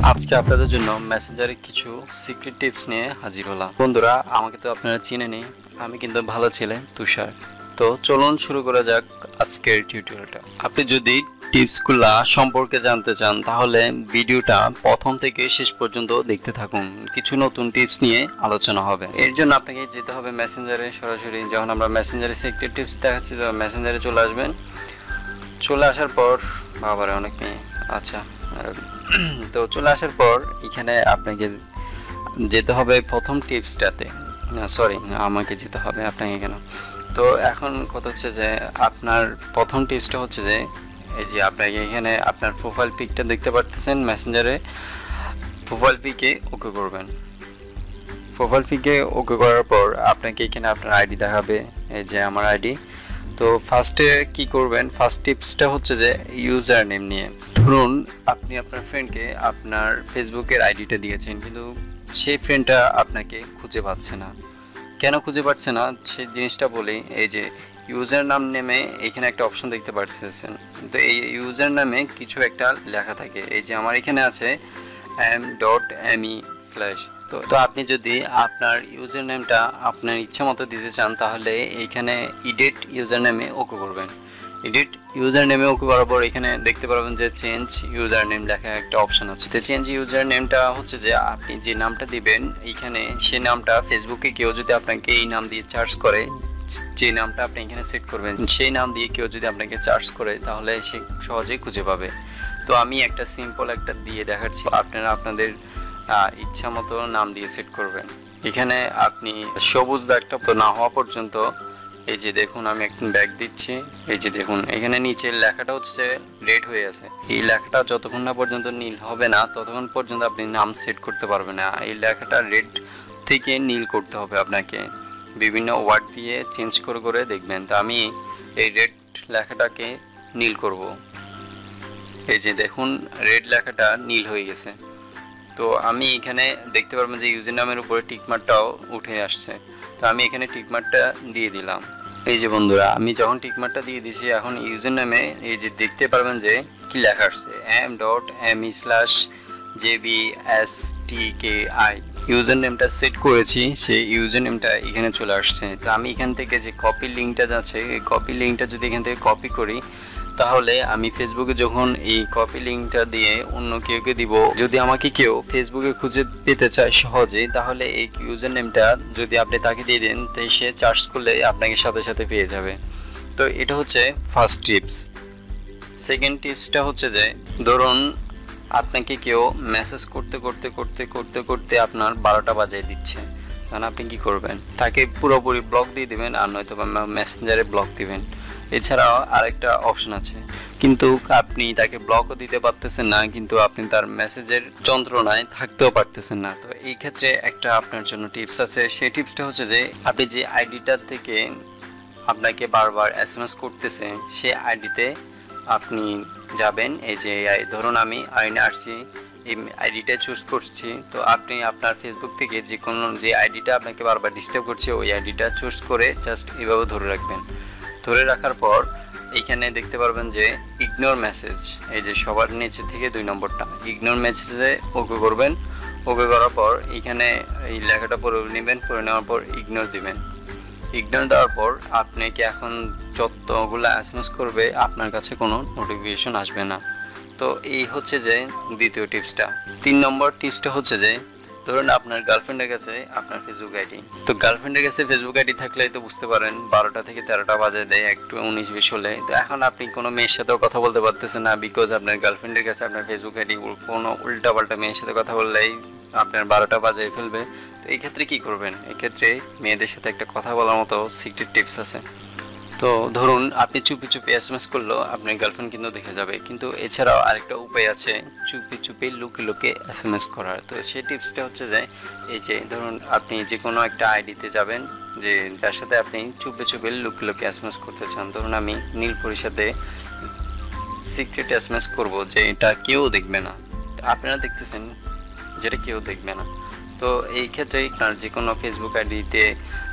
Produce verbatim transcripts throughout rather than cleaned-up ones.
আজকে আপনাদের জন্য মেসেঞ্জারে কিছু সিক্রেট টিপস নিয়ে হাজির হলাম। বন্ধুরা, আমাকে তো আপনারা চিনেনই, আমি কিন্তু ভালো ছেলে তুষার। তো চলুন শুরু করা যাক আজকের টিউটোরিয়ালটা। আপনি যদি টিপসগুলা সম্পর্কে জানতে চান তাহলে ভিডিওটা প্রথম থেকে শেষ পর্যন্ত দেখতে থাকুন। কিছু নতুন টিপস নিয়ে আলোচনা হবে। এর জন্য আপনাকে যেতে হবে মেসেঞ্জারে সরাসরি। যখন আমরা মেসেঞ্জারে সিক্রেট টিপস দেখাচ্ছি তো মেসেঞ্জারে চলে আসবেন। চলে আসার পর বাবারে অনেক মেয়ে আচ্ছা তো চলে আসার পর এখানে আপনাকে যেতে হবে প্রথম টিপসটাতে। সরি, আমাকে যেতে হবে আপনাকে কেন। তো এখন কথা হচ্ছে যে আপনার প্রথম টিপসটা হচ্ছে যে এই যে আপনাকে এখানে আপনার প্রোফাইল পিকটা দেখতে পারতেছেন মেসেঞ্জারে। প্রোফাইল পিকে ওকে করবেন। প্রোফাইল পিকে ওকে করার পর আপনাকে এখানে আপনার আইডি দেখাবে, এই যে আমার আইডি। তো ফার্স্টে কি করবেন, ফার্স্ট টিপসটা হচ্ছে যে ইউজার নেম নিয়ে। ধরুন আপনি আপনার ফ্রেন্ডকে আপনার ফেসবুকের আইডিটা দিয়েছেন, কিন্তু সেই ফ্রেন্ডটা আপনাকে খুঁজে পাচ্ছে না। কেন খুঁজে পাচ্ছে না সেই জিনিসটা বলি। এই যে ইউজার নাম নেমে এখানে একটা অপশন দেখতে পাচ্ছেন। তো এই ইউজার নামে কিছু একটা লেখা থাকে। এই যে আমার এখানে আছে M dot M E slash. তো তো আপনি যদি আপনার ইউজার নেমটা আপনার ইচ্ছা মতো দিতে চান তাহলে এইখানে এডিট ইউজার নেমে ওকে করবেন। এডিট ইউজার নেমে ওকে করার পর এখানে দেখতে পারবেন যে চেঞ্জ ইউজার নেম লেখা একটা অপশন আছে। তো চেঞ্জ ইউজার নেমটা হচ্ছে যে আপনি যে নামটা দিবেন এইখানে সেই নামটা ফেসবুকে কেউ যদি আপনাকে এই নাম দিয়ে সার্চ করে, যে নামটা আপনি এখানে সেট করবেন সেই নাম দিয়ে কেউ যদি আপনাকে সার্চ করে তাহলে সে সহজেই খুঁজে পাবে। তো আমি একটা সিম্পল একটা দিয়ে দেখাচ্ছি, আপনারা আপনাদের ইচ্ছা মতো নাম দিয়ে সেট করবেন। এখানে আপনি সবুজ দাগটা তো না হওয়া পর্যন্ত এই যে দেখুন আমি একটু ব্যাক দিচ্ছি। এই যে দেখুন এখানে নিচের লেখাটা হচ্ছে রেড হয়ে আছে। এই লেখাটা যতক্ষণ না পর্যন্ত নীল হবে না ততক্ষণ পর্যন্ত আপনি নাম সেট করতে পারবেন না। এই লেখাটা রেড থেকে নীল করতে হবে আপনাকে, বিভিন্ন ওয়ার্ড দিয়ে চেঞ্জ করে করে দেখবেন। তো আমি এই রেড লেখাটাকে নীল করব। এই যে দেখুন রেড লেখাটা নীল হয়ে গেছে। তো আমি এখানে দেখতে পারবেন যে ইউজার নামের উপরে টিকমার্কটাও উঠে আসছে। তো আমি এখানে টিকমার্কটা দিয়ে দিলাম। এই যে বন্ধুরা, আমি যখন টিকমার্কটা দিয়ে দিয়েছি এখন ইউজার নামে এই যে দেখতে পারবেন যে কি লেখা আসছে M dot M E slash J B S T K I. User নেমটা সেট করেছি, সেই ইউজার নেমটা এখানে চলে আসছে। তো আমি এখান থেকে যে কপি লিঙ্কটা আছে এই কপি লিঙ্কটা যদি এখান থেকে কপি করি তাহলে আমি ফেসবুকে যখন এই কপি লিঙ্কটা দিয়ে অন্য কেউকে দিব, যদি আমাকে কেউ ফেসবুকে খুঁজে পেতে চায় সহজে, তাহলে এই ইউজার নেমটা যদি আপনি তাকে দিয়ে দেন তো সে সার্চ করলে আপনাকে সাথে সাথে পেয়ে যাবে। তো এটা হচ্ছে ফার্স্ট টিপস। সেকেন্ড টিপসটা হচ্ছে যে ধরুন আপনাকে কেউ মেসেজ করতে করতে করতে করতে করতে আপনার বারোটা বাজিয়ে দিচ্ছে, তখন আপনি কি করবেন, তাকে পুরোপুরি ব্লক দিয়ে দিবেন আর নয়তো মেসেঞ্জারে ব্লক দিবেন। এছাড়াও আরেকটা অপশন আছে, কিন্তু আপনি তাকে ব্লকও দিতে পারতেছেন না, কিন্তু আপনি তার মেসেজের যন্ত্রণায় থাকতেও পারতেছেন না। তো এই ক্ষেত্রে একটা আপনার জন্য টিপস আছে। সেই টিপসটা হচ্ছে যে আপনি যে আইডিটার থেকে আপনাকে বারবার এস এম এস করতেছে সেই আইডিতে আপনি যাবেন। এই যে ধরুন আমি আইনে আসছি, এই আইডিটা চুজ করছি। তো আপনি আপনার ফেসবুক থেকে যে কোনো যে আইডিটা আপনাকে বারবার ডিস্টার্ব করছে ওই আইডিটা চুজ করে জাস্ট এভাবে ধরে রাখবেন। ধরে রাখার পর এইখানে দেখতে পারবেন যে ইগনোর মেসেজ, এই যে সবার নিচে থেকে দুই নম্বরটা ইগনোর মেসেজে ওকে করবেন। ওকে করার পর এইখানে এই লেখাটা পড়ে নেবেন, পড়ে নেওয়ার পর ইগনোর দিবেন। ইগনোর দেওয়ার পর আপনাকে এখন যতগুলো এস এম এস করবে আপনার কাছে কোনো নোটিফিকেশন আসবে না। তো এই হচ্ছে যে দ্বিতীয় টিপসটা। তিন নম্বর টিপসটা হচ্ছে যে ধরুন আপনার গার্লফ্রেন্ডের কাছে আপনার ফেসবুক আইডি। তো গার্লফ্রেন্ডের কাছে ফেসবুক আইডি থাকলে তো বুঝতে পারেন বারোটা থেকে তেরোটা বাজে দেয় একটু উনিশ বিশ হলে। তো এখন আপনি কোনো মেয়ের সাথেও কথা বলতে পারতেছেন না, বিকজ আপনার গার্লফ্রেন্ডের কাছে আপনার ফেসবুক আইডি। কোনো উল্টা পাল্টা মেয়ের সাথে কথা বললেই আপনার বারোটা বাজে ফেলবে। তো এই ক্ষেত্রে কী করবেন, এক্ষেত্রে মেয়েদের সাথে একটা কথা বলার মতো সিক্রেট টিপস আছে। তো ধরুন আপনি চুপি চুপি এস এম এস করলেও আপনার গার্লফ্রেন্ড কিন্তু দেখে যাবে, কিন্তু এছাড়াও আরেকটা উপায় আছে চুপি চুপি লুকে লুকে এস এম এস করার। তো সেই টিপসটা হচ্ছে যে এই যে ধরুন আপনি যে কোনো একটা আইডিতে যাবেন যে যার সাথে আপনি চুপি চুপি লুকে লুকে এস এম এস করতে চান। ধরুন আমি নীলপরির সাথে সিক্রেট এস এম এস করবো যে এটা কেউ দেখবে না, আপনারা দেখতেছেন যেটা কেউ দেখবে না। তো এই ক্ষেত্রে আপনার যে কোনো ফেসবুক আইডিতে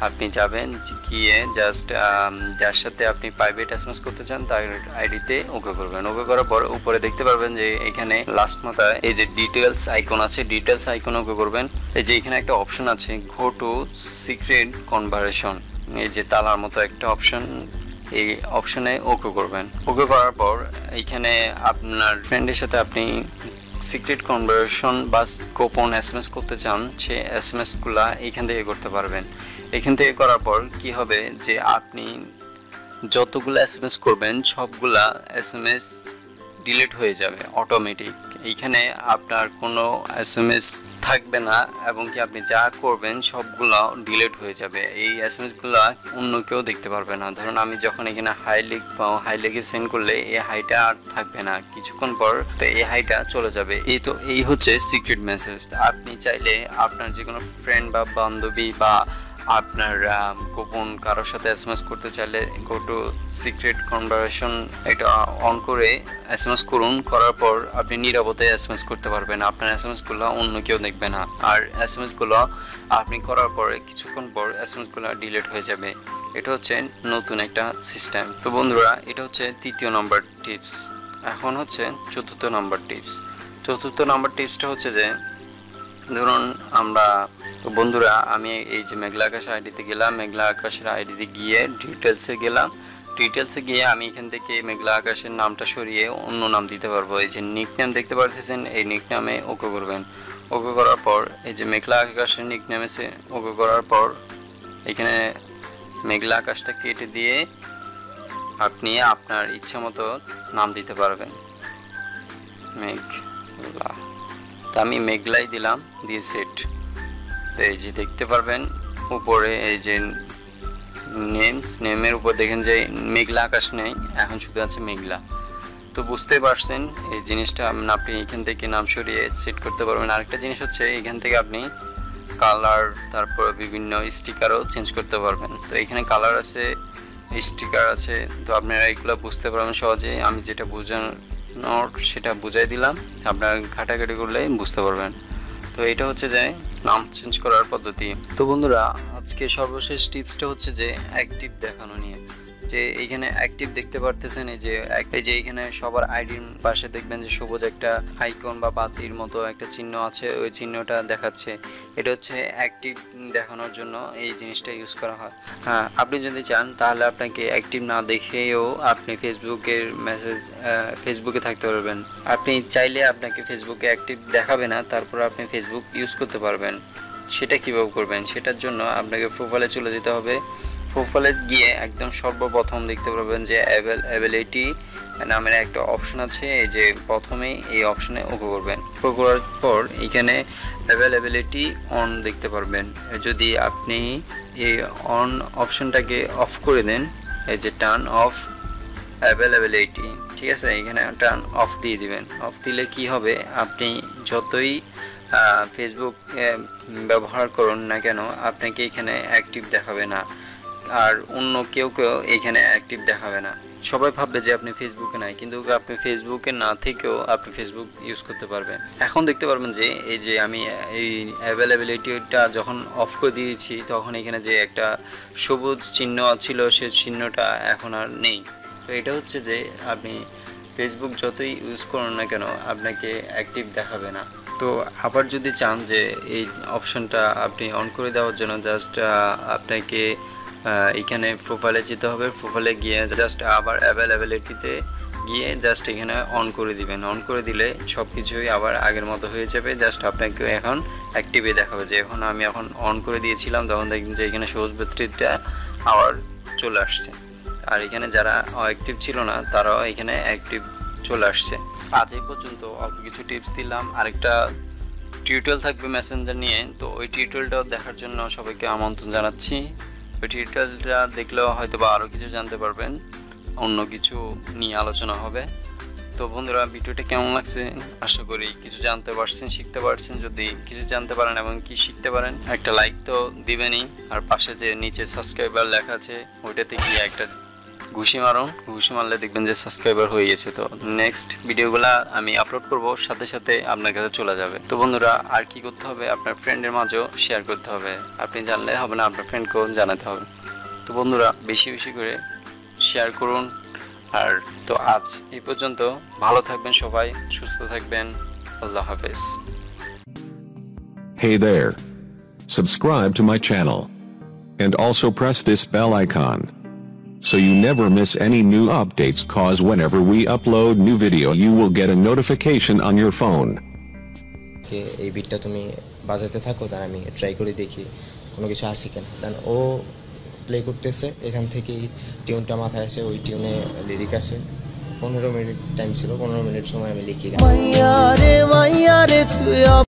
আপনি যাবেন, গিয়ে জাস্ট যার সাথে আপনি প্রাইভেট এসএমএস করতে চান তার আইডিতে ওকে করবেন। ওকে করার পর উপরে দেখতে পারবেন যে এখানে লাস্ট মাথায় এই যে ডিটেলস আইকন আছে, ডিটেলস আইকন ওকে করবেন। এই যে এখানে একটা অপশন আছে গো টু সিক্রেট কনভারসেশন, এই যে তালার মতো একটা অপশন, এই অপশনে ওকে করবেন। ওকে করার পর এইখানে আপনার ফ্রেন্ডের সাথে আপনি সিক্রেট কনভারসেশন বা গোপন এসএমএস করতে চান, সে এসএমএসগুলো এইখান থেকে করতে পারবেন। এখান থেকে করার পর কি হবে যে আপনি যতগুলো এসএমএস করবেন সবগুলা এসএমএস ডিলিট হয়ে যাবে অটোমেটিক। এইখানে আপনার কোনো এসএমএস থাকবে না এবং কি আপনি যা করবেন সবগুলো ডিলিট হয়ে যাবে। এই এসএমএসগুলো অন্য কেউ দেখতে পারবে না। ধরুন আমি যখন এখানে হাই লিখ পাও, হাই লিখে সেন্ড করলে এই হাইটা আর থাকবে না, কিছুক্ষণ পর তো এই হাইটা চলে যাবে। এই তো এই হচ্ছে সিক্রেট মেসেজ। আপনি চাইলে আপনার যে কোনো ফ্রেন্ড বা বান্ধবী বা আপনার গোপন কারোর সাথে এসএমএস করতে চাইলে গো টু সিক্রেট কনভারসেশন এটা অন করে এসএমএস করুন। করার পর আপনি নিরাপদে এসএমএস করতে পারবেন, আপনার এসএমএসগুলো অন্য কেউ দেখবে না। আর এসএমএসগুলো আপনি করার পরে কিছুক্ষণ পর এসএমএসগুলো ডিলিট হয়ে যাবে। এটা হচ্ছে নতুন একটা সিস্টেম। তো বন্ধুরা, এটা হচ্ছে তৃতীয় নম্বর টিপস। এখন হচ্ছে চতুর্থ নম্বর টিপস। চতুর্থ নম্বর টিপসটা হচ্ছে যে ধরুন আমরা তো বন্ধুরা আমি এই যে মেঘলা আকাশ আইডিতে গেলাম, মেঘলা আকাশের আইডিতে গিয়ে ডিটেলসে গেলাম। ডিটেলসে গিয়ে আমি এখান থেকে মেঘলা আকাশের নামটা সরিয়ে অন্য নাম দিতে পারবো। এই যে নিকনেম দেখতে পারতেছেন, এই নিকনেমে ওকে করবেন। ওকে করার পর এই যে মেঘলা আকাশের নিকনেম এসে ওকে করার পর এখানে মেঘলা আকাশটা কেটে দিয়ে আপনি আপনার ইচ্ছা মতো নাম দিতে পারবেন। মেঘলা, তো আমি মেঘলাই দিলাম, দিয়ে সেট। তো এই যে দেখতে পারবেন উপরে এই যে নেমস, নেমের উপর দেখেন যে মেঘলা আকাশ নেই, এখন শুধু আছে মেঘলা। তো বুঝতে পারছেন এই জিনিসটা আপনি এখান থেকে নাম সরিয়ে সেট করতে পারবেন। আরেকটা জিনিস হচ্ছে এখান থেকে আপনি কালার, তারপর বিভিন্ন স্টিকারও চেঞ্জ করতে পারবেন। তো এখানে কালার আছে, স্টিকার আছে, তো আপনারা এগুলো বুঝতে পারবেন সহজে। আমি যেটা বোঝানোর সেটা বুঝাই দিলাম, আপনারা ঘাটাঘাটি করলে বুঝতে পারবেন। তো এটা হচ্ছে যে নাম চেঞ্জ করার পদ্ধতি। তো বন্ধুরা, আজকে সর্বশেষ টিপসটা হচ্ছে যে অ্যাক্টিভ দেখানো নিয়ে। যে এইখানে অ্যাক্টিভ দেখতে পারতেছেন, এই যে এই যে এখানে সবার আইডির পাশে দেখবেন যে সবুজ একটা আইকন বা বাতির মতো একটা চিহ্ন আছে, ওই চিহ্নটা দেখাচ্ছে। এটা হচ্ছে অ্যাক্টিভ দেখানোর জন্য এই জিনিসটা ইউজ করা হয়। হ্যাঁ, আপনি যদি চান তাহলে আপনাকে অ্যাক্টিভ না দেখেও আপনি ফেসবুকের মেসেজ ফেসবুকে থাকতে পারবেন। আপনি চাইলে আপনাকে ফেসবুকে অ্যাক্টিভ দেখাবে না, তারপর আপনি ফেসবুক ইউজ করতে পারবেন। সেটা কীভাবে করবেন, সেটার জন্য আপনাকে প্রোফাইলে চলে যেতে হবে। প্রোফাইলে গিয়ে একদম সর্বপ্রথম দেখতে পারবেন যে অ্যাভেলেবিলিটি নামের একটা অপশন আছে। এই যে প্রথমেই এই অপশনে ওকে করবেন। ওকে করার পর এখানে অ্যাভেলেবিলিটি অন দেখতে পারবেন। যদি আপনি এই অন অপশনটাকে অফ করে দেন, এই যে টার্ন অফ অ্যাভেলেবিলিটি, ঠিক আছে, এখানে টার্ন অফ দিয়ে দিবেন। অফ দিলে কি হবে, আপনি যতই ফেসবুক ব্যবহার করুন না কেন আপনাকে এখানে অ্যাক্টিভ দেখাবে না, আর অন্য কেউ কেউ এখানে অ্যাক্টিভ দেখাবে না। সবাই ভাববে যে আপনি ফেসবুকে নাই, কিন্তু আপনি ফেসবুকে না থেকেও আপনি ফেসবুক ইউজ করতে পারবেন। এখন দেখতে পারবেন যে এই যে আমি এই অ্যাভেলেবিলিটিটা যখন অফ করে দিয়েছি, তখন এখানে যে একটা সবুজ চিহ্ন ছিল সে চিহ্নটা এখন আর নেই। তো এটা হচ্ছে যে আপনি ফেসবুক যতই ইউজ করুন না কেন আপনাকে অ্যাক্টিভ দেখাবে না। তো আবার যদি চান যে এই অপশনটা আপনি অন করে দেওয়ার জন্য জাস্ট আপনাকে এখানে প্রোফাইলে যেতে হবে। প্রোফাইলে গিয়ে জাস্ট আবার অ্যাভেলেবিলিটিতে গিয়ে জাস্ট এখানে অন করে দিবেন। অন করে দিলে সব কিছুই আবার আগের মতো হয়ে যাবে। জাস্ট আপনাকে এখন অ্যাক্টিভে দেখাবে। যে এখন আমি এখন অন করে দিয়েছিলাম, তখন দেখবেন যে এখানে সবুজ বাতিটা আবার চলে আসছে, আর এখানে যারা অ্যাক্টিভ ছিল না তারাও এখানে অ্যাক্টিভ চলে আসছে। আজ এই পর্যন্ত অল্প কিছু টিপস দিলাম। আরেকটা টিউটোরিয়াল থাকবে মেসেঞ্জার নিয়ে, তো ওই টিউটোরিয়ালটাও দেখার জন্য সবাইকে আমন্ত্রণ জানাচ্ছি। ওই টিউটোরিয়ালটা দেখলেও হয়তো বা আরও কিছু জানতে পারবেন, অন্য কিছু নিয়ে আলোচনা হবে। তো বন্ধুরা, ভিডিওটা কেমন লাগছে, আশা করি কিছু জানতে পারছেন, শিখতে পারছেন। যদি কিছু জানতে পারেন এবং কি শিখতে পারেন, একটা লাইক তো দিবেনই, আর পাশে যে নিচে সাবস্ক্রাইবার লেখা আছে ওইটাতে গিয়ে একটা ঘুষি মারুন, ঘুষি মারলে দেখবেন যে সাবস্ক্রাইবার হয়ে গেছে। তো নেক্সট ভিডিওগুলা আমি আপলোড করব, সাথে সাথে আপনার কাছে চলে যাবে। তো বন্ধুরা আর কি করতে হবে, আপনার ফ্রেন্ডের মাঝেও শেয়ার করতে হবে। আপনি জানলে হবে না, আপনার ফ্রেন্ডকেও জানাতে হবে। তো বন্ধুরা বেশি বেশি করে শেয়ার করুন। আর তো আজ এই পর্যন্ত, ভালো থাকবেন সবাই, সুস্থ থাকবেন, আল্লাহ হাফেজ। Hey there. Subscribe to my channel. And also press this bell icon, so you never miss any new updates, cause whenever we upload new video you will get a notification on your phone. কে এই বিটটা তুমি বাজাতে থাকো, তাই আমি try করে দেখি কোনো কিছু আসে কিনা। দেন ও প্লে করতেছে, এখান থেকেই টিউনটা মাথায় আসে, ওই টিউনে লিরিক আসে। পনেরো মিনিট টাইম ছিল, পনেরো মিনিট সময় আমি লিখি।